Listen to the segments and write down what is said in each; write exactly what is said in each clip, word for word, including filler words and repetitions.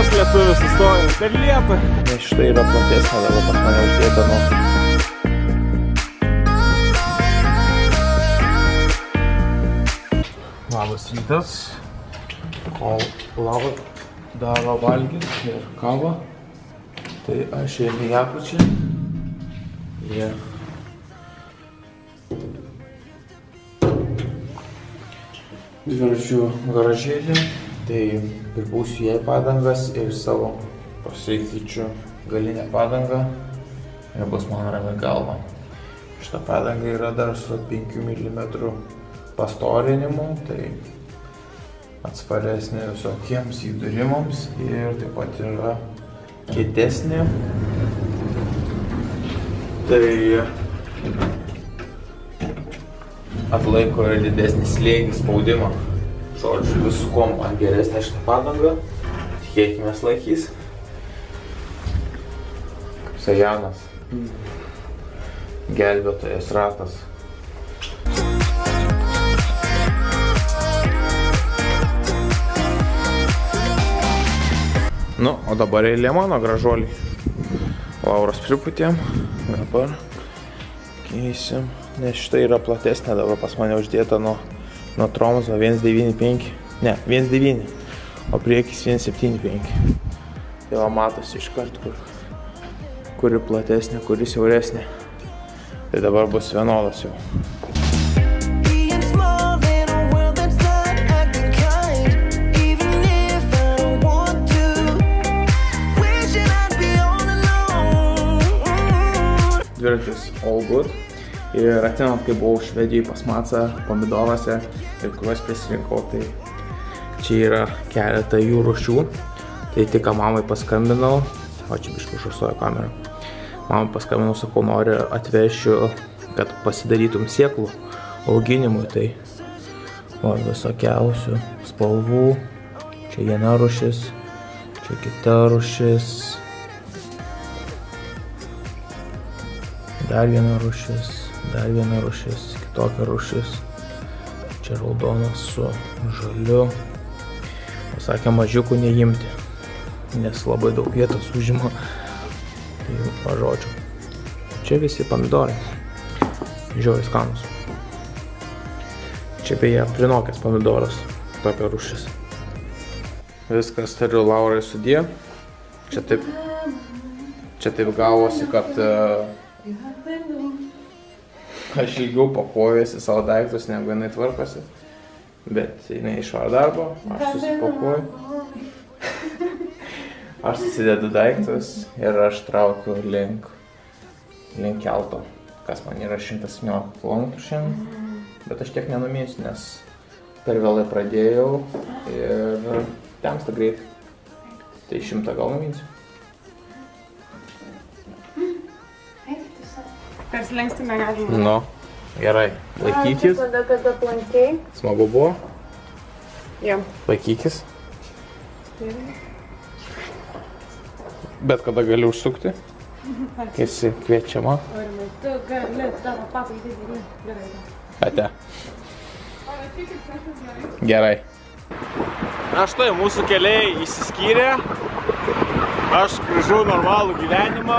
vienas lietuvis sustoja per liepą. Nes štai yra platesnė, dabar pas mane uždėta nuo. Labas rytas. Kol Laura daro valgyti ir kavą, tai aš einu į apačią. Jie dviračių garažėlį, tai pripūsiu jai padangas ir savo pasikeičiu galinę padangą ir bus man rami galva. Šitą padangą yra dar su penkių milimetrų pastorinimu, tai atsparesnė visokiems įdūrimams ir taip pat yra kietesnė. Tai atlaiko ir didesnį slėgį spaudimą. Žodžiu, visukom man geresnė šitą padangą. Tikėkimės laikys. Kaip Sajanas. Gelbėtojas ratas. Nu, o dabar eilė mano gražuoliai. Lauros priputėm. Dabar keisim. Nes štai yra platesnė, dabar pas mane uždėta nuo, nuo Tromso vienas devyni penki. Ne, vienas devyni. O priekis vienas septyni penki. Tai va matosi iškart, kur, kuri platesnė, kuri siauresnė. Tai dabar bus vienodas jau. Dviratis all good. Ir atinant, kai buvau Švedijai pas Macą pomidoruose ir kuriuos prisirinkau, tai čia yra keletą jų rūšių. Tai tik mamai paskambinau, o čia biškai užsuoju kamerą. Mamai paskambinau, sakau, noriu atvešiu, kad pasidarytum sėklų auginimui. Tai o, visokiausių spalvų. Čia viena rūšis, čia kita rūšis. Dar viena rūšis, dar viena rūšis, kitokia rūšis. Čia raudonas su žaliu. Pasakė mažiukų neimti, nes labai daug vietos užima. Tai pažodžiu. Čia visi pomidorai. Žiauriai skanus. Čia beje prinokęs pomidoras, tokia rūšis. Viskas turiu Laurai sudie. Čia taip, čia taip gavosi, kad aš ilgiau pakuojuosi savo daiktus, negu jinai tvarkosi. Bet jinai išvaro darbo, aš susipakuoju. Aš susidedu daiktus ir aš traukiu link, link kelto. Kas man yra šimtas septyniolika kilometrų šiandien. Bet aš tiek nenumėsiu, nes per vėlai pradėjau ir temsta greit. Tai šimtą gal numinsiu. Persilenksti negalima. Nu, gerai. Laikykis. Tada, kad aplankiai. Smagu buvo? Jo. Laikykis. Bet kada gali užsukti? Esi kviečiama. Aurimai, tu gali tavo papai didelį. Gerai. Ate. Gerai. Na štai, mūsų keliai išsiskyrė. Aš grįžau normalų gyvenimą.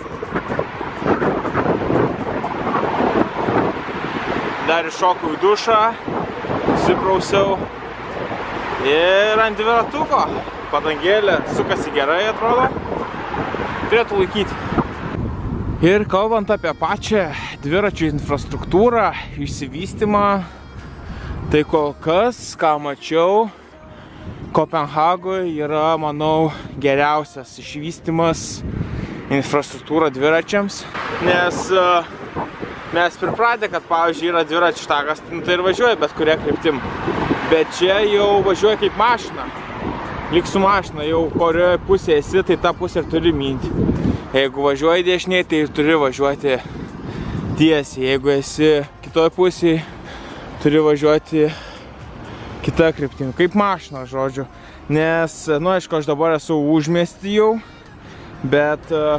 Dar iššokau į dušą, susiprausiau ir ant dviratuko. Padangėlė sukasi gerai, atrodo. Turėtų laikyti. Ir kalbant apie pačią dviračių infrastruktūrą, išsivystymą, tai kol kas, ką mačiau, Kopenhagoje yra, manau, geriausias išvystymas infrastruktūra dviračiams. Nes mes pripratę, kad, pavyzdžiui, yra dviračių takas, tai ir važiuoja bet kuria kryptim. Bet čia jau važiuoja kaip mašina. Lyg su mašina, jau kurioje pusėje esi, tai tą pusę ir turi minti. Jeigu važiuoji dešiniai, tai turi važiuoti tiesiai. Jeigu esi kitoje pusėje, turi važiuoti kita kryptim. Kaip mašina, žodžiu. Nes, nu, aišku, aš dabar esu užmiesty jau, bet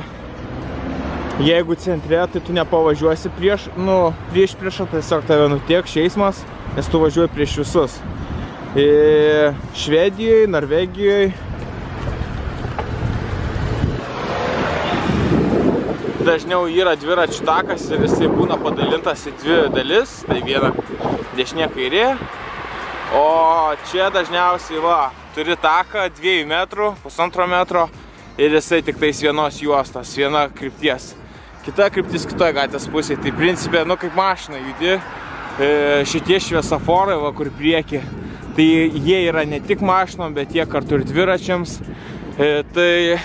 jeigu centre, tai tu nepavažiuosi prieš, nu, prieš priešą, tai tiesiog tave nutieks eismas, nes tu važiuoji prieš visus. Švedijoje, Norvegijoje dažniau yra dviračių takas ir jisai būna padalintas į dvi dalis, tai viena dešinė kairė, o čia dažniausiai va, turi taką dviejų metrų, pusantro metro ir jisai tik tais vienos juostos, viena krypties. Kita kryptis kitoje gatvės pusėje, tai principė, nu kaip mašina judi, šitie šviesoforai, va kur prieki, tai jie yra ne tik mašinom, bet jie kartu ir dviračiams, tai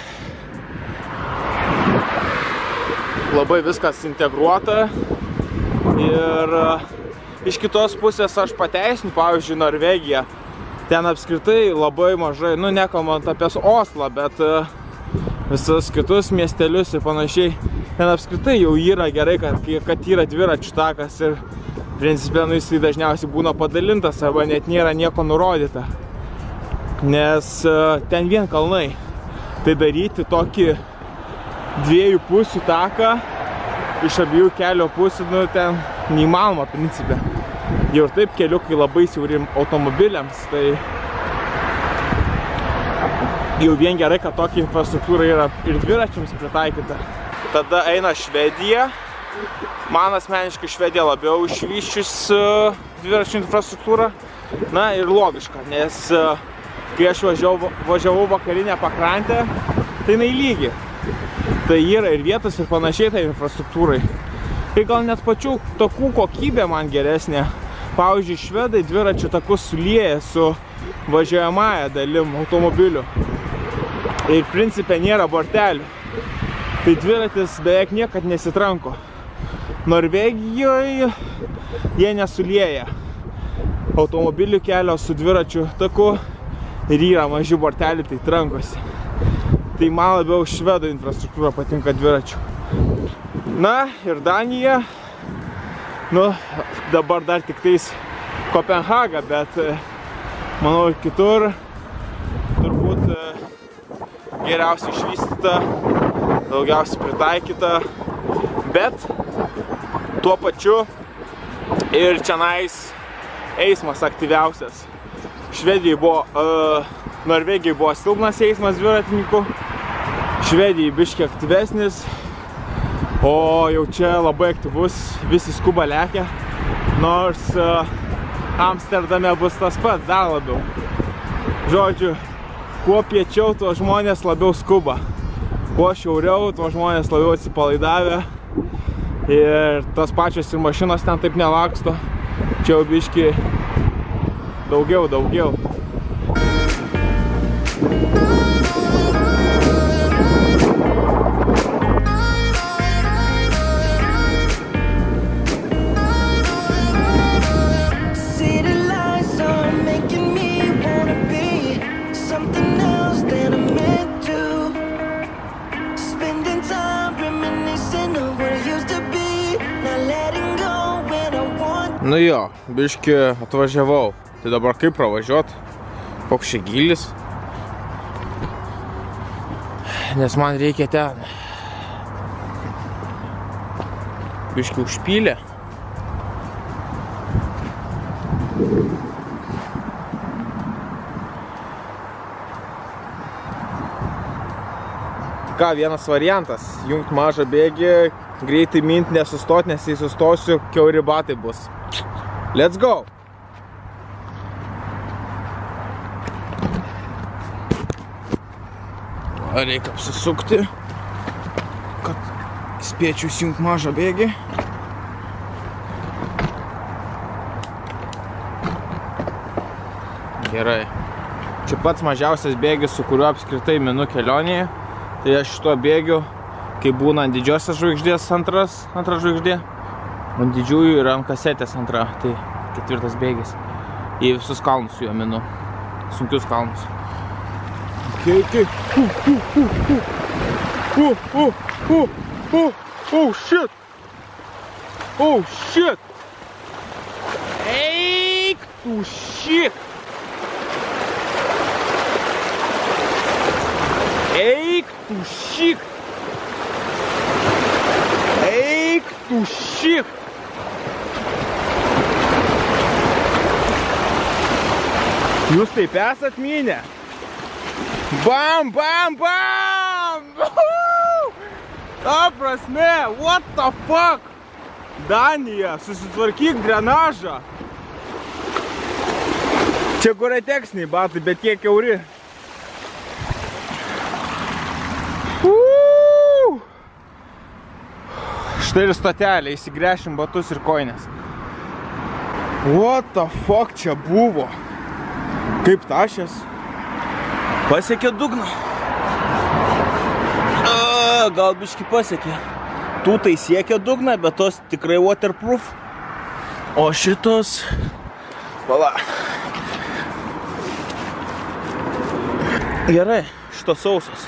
labai viskas integruota ir iš kitos pusės aš pateisinu, pavyzdžiui, Norvegiją. Ten apskritai labai mažai, nu nekalbant apie Oslą, bet visus kitus miestelius ir panašiai. Ten apskritai jau yra gerai, kad, kad yra dviračių takas ir principė, nu jisai dažniausiai būna padalintas arba net nėra nieko nurodyta. Nes ten vien kalnai. Tai daryti tokį dviejų pusių taką iš abiejų kelio pusių, nu ten neįmanoma principė. Jau ir taip keliukai labai siauri automobiliams, tai jau vien gerai, kad tokia infrastruktūra yra ir dviračiams pritaikyta. Tada eina Švedija. Man asmeniškai Švedija labiau išvysčius dviračių infrastruktūrą. Na ir logiška, nes kai aš važiavau, važiavau vakarinę pakrantę, tai jinai lygi. Tai yra ir vietos ir panašiai tai infrastruktūrai. Tai gal net pačių takų kokybė man geresnė. Pavyzdžiui, švedai dviračių takus sulieja su važiuojamąja dalim automobilių. Ir principė nėra bortelių. Tai dviratis beveik niekad nesitranko. Norvegijoje jie nesulieja automobilių kelio su dviračių taku ir yra maži borteliai, tai trankosi. Tai man labiau švedų infrastruktūra patinka dviračių. Na ir Danija, nu dabar dar tik tais Kopenhaga, bet manau ir kitur turbūt geriausiai išvystyta, daugiausiai pritaikyta, bet tuo pačiu ir čionais eismas aktyviausias. Švedijai buvo, uh, Norvegijai buvo silpnas eismas dviratininkų, Švedijai biškiai aktyvesnis, o jau čia labai aktyvus, visi skuba lekia, nors uh, Amsterdame bus tas pats, dar labiau. Žodžiu, kuo piečiau, tuo žmonės labiau skuba. Kuo šiauriau, tuo žmonės labiau atsipalaidavę. Ir tos pačios ir mašinos ten taip nelaksto. Čia jau biški daugiau, daugiau. Nu jo, biški atvažiavau. Tai dabar kaip pravažiuot? Koks čia gylis? Nes man reikia ten. Biški užpylė. Ką, vienas variantas. Jungt mažą bėgį, greitai mint nesustot, nes jei sustosiu, kiauri batai bus. Let's go! Reikia apsisukti, kad spėčiau įsijungt mažą bėgį. Gerai. Čia pats mažiausias bėgis, su kuriuo apskritai minu kelionėje. Tai aš šituo bėgiu, kai būna ant didžiosios žvaigždės antras, antra žvaigždė. Ant didžiųjų ir ant kasetės antra, tai ketvirtas bėgis. Į visus kalnus su juo minu. Sunkius kalnus. Okay, okay. Uh, uh, uh, uh. Uh, uh, uh, uh. Oh shit! Oh shit! Eik tu shit! Eik tu shit! Eik tu shit! Jūs taip esat minę? Bam, bam, bam! Ta prasme, what the fuck? Danija, susitvarkyk drenažą. Čia Gore-Texiniai batai, bet kiek kiauri. Uuu. Štai ir stotelė, įsigręšim batus ir koinės. What the fuck čia buvo? Kaip tašės? Pasiekė dugną. A, gal biški pasiekė. Tų tai siekia dugną, bet tos tikrai waterproof. O šitos... Vala. Gerai, šitos sausos.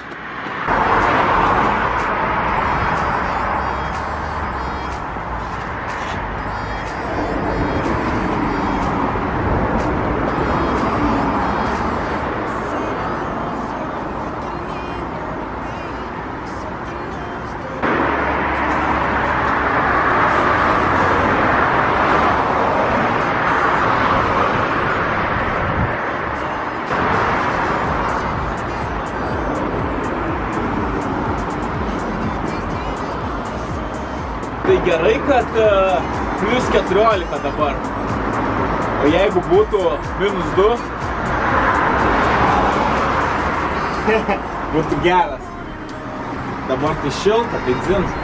Tai gerai, kad uh, plius keturiolika dabar. O jeigu būtų minus du, būtų geras. Dabar tai šilta, tai dzins.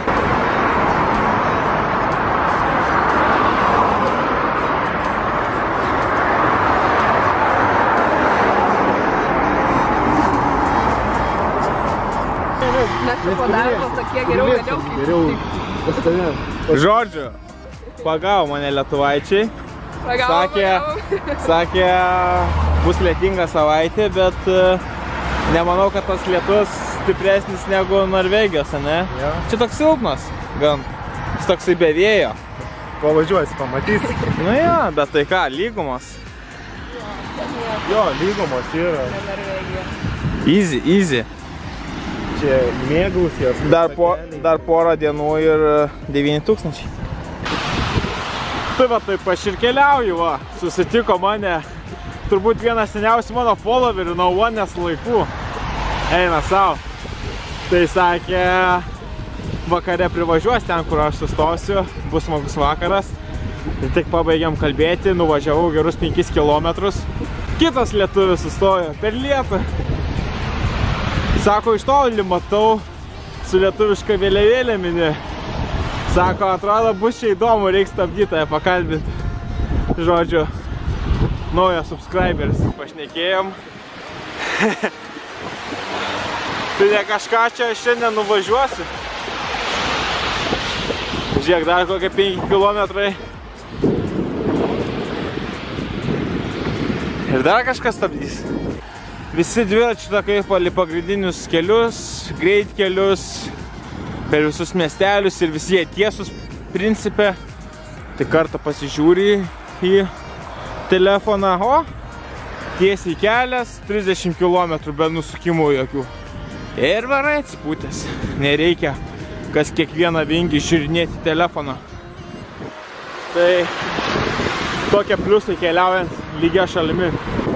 Mes po darbo tokie geriau vėliau kaip Žodžiu, pagavo mane lietuvaičiai. Sakė, sakė, bus lietinga savaitė, bet nemanau, kad tas lietus stipresnis negu Norvegijos, ne? Ja. Čia toks silpnas, gan. Jis toksai be vėjo. Pavažiuosi, pamatysi. Nu jo, bet tai ką, lygumos. Jo, lygumos yra. Easy, easy. Čia mėgausies. Dar, po, dar porą dienų ir devyni tūkstančiai. Tai va, taip aš ir keliauju, va. Susitiko mane turbūt vienas seniausių mano followerių nuo Onės laikų. Eina savo. Tai sakė, vakare privažiuos ten, kur aš sustosiu. Bus smagus vakaras. Ir tik pabaigėm kalbėti, nuvažiavau gerus penkis kilometrus. Kitas lietuvis sustojo per lietų. Sako, iš toli matau, su lietuviška vėliavėlė mini. Sako, atrodo, bus čia įdomu, reiks stabdytoją pakalbinti. Žodžiu, naujas subscriberis, pašnekėjom. Tai ne kažką čia šiandien nuvažiuosiu. Žiūrėk, dar kokie penki kilometrai. Ir dar kažkas stabdys. Visi dviračių takai palei pagrindinius kelius, greitkelius, per visus miestelius ir visi jie tiesus principe. Tai kartą pasižiūri į telefoną, o tiesiai kelias, trisdešimt kilometrų be nusukimų jokių. Ir varai atsipūtęs. Nereikia kas kiekvieną vingį žiūrinėti telefoną. Tai tokie pliusai keliaujant lygia šalimi.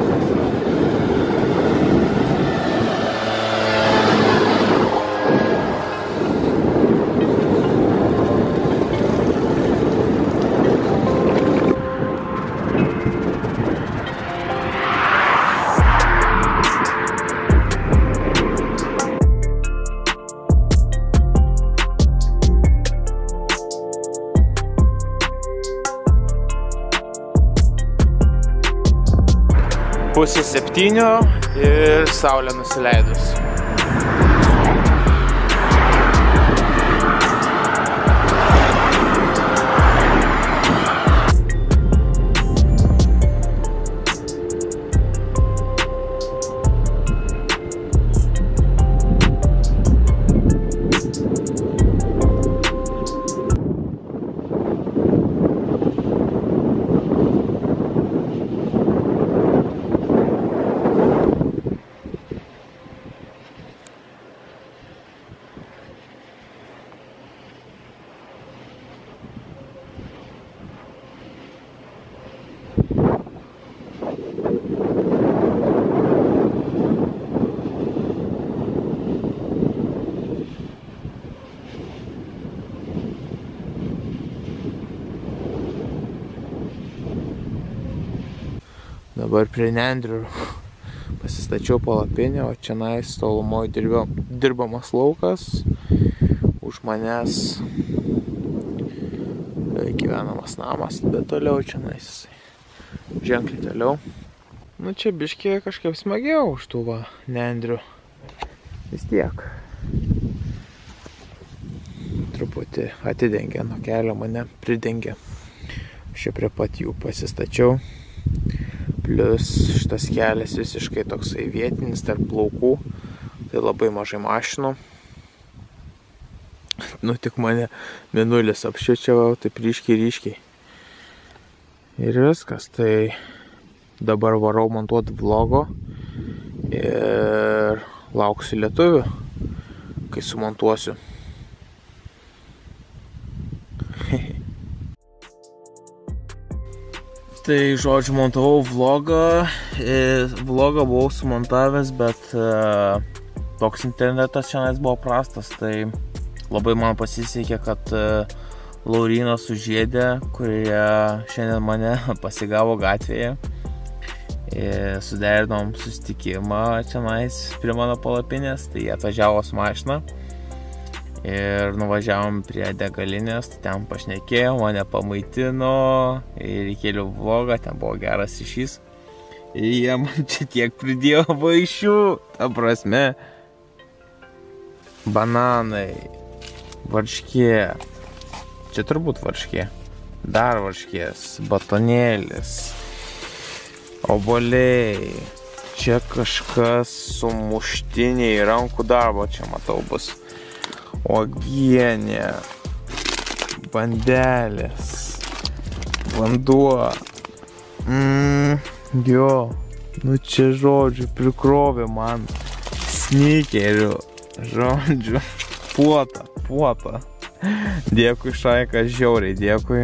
Pusė septynių ir saulė nusileidus. Dabar prie nendrių pasistačiau palapinę, o čia nais tolumoje dirba, dirbamas laukas. Už manęs gyvenamas namas, bet toliau čia nais jisai. Ženkliai toliau. Nu čia biškiai kažkaip smagiau už tų va nendrių. Vis tiek. Truputį atidengia nuo kelio, mane pridengia. Čia prie pat jų pasistačiau. Plius šitas kelias visiškai toksai vietinis tarp laukų. Tai labai mažai mašinų. Nu tik mane mėnulis apšviečiavo, taip ryškiai ryškiai. Ir viskas, tai dabar varau montuoti vlogo ir lauksiu lietuvių, kai sumontuosiu. Tai žodžiu, montavau vlogą, vlogą buvau sumontavęs, bet toks internetas šiandien buvo prastas, tai labai man pasisekė, kad Laurynas sužiedė, kurie šiandien mane pasigavo gatvėje. Suderinom susitikimą čianais prie mano palapinės, tai jie atvažiavo su mašina ir nuvažiavom prie degalinės, tai ten pašnekėjom, mane pamaitino ir įkėliau vlogą, ten buvo geras ryšys. Ir jie man čia tiek pridėjo vaišių, ta prasme, bananai, varškė. Čia turbūt varškė. Dar varškės, batonėlis, obuoliai. Čia kažkas sumuštiniai, rankų darbo čia matau bus. Uogienė, bandelės, vanduo. Mm, jo, nu čia žodžiu prikrovė man snikerių, žodžiu, puota, puota. Dėkui Šaika, žiauriai dėkui.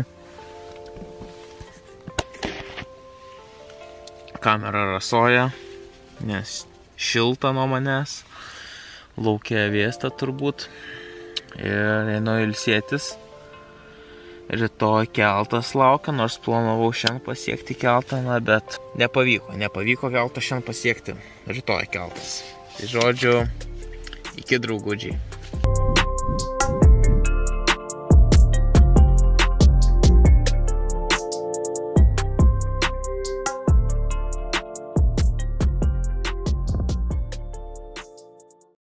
Kamera rasoja, nes šilta nuo manęs. Laukia vėsta turbūt. Ir einu ilsėtis. Rytoj keltas laukia, nors planavau šiandien pasiekti keltą, na, bet nepavyko, nepavyko keltą šiandien pasiekti. Rytoj keltas. Tai žodžiu, iki draugudžiai.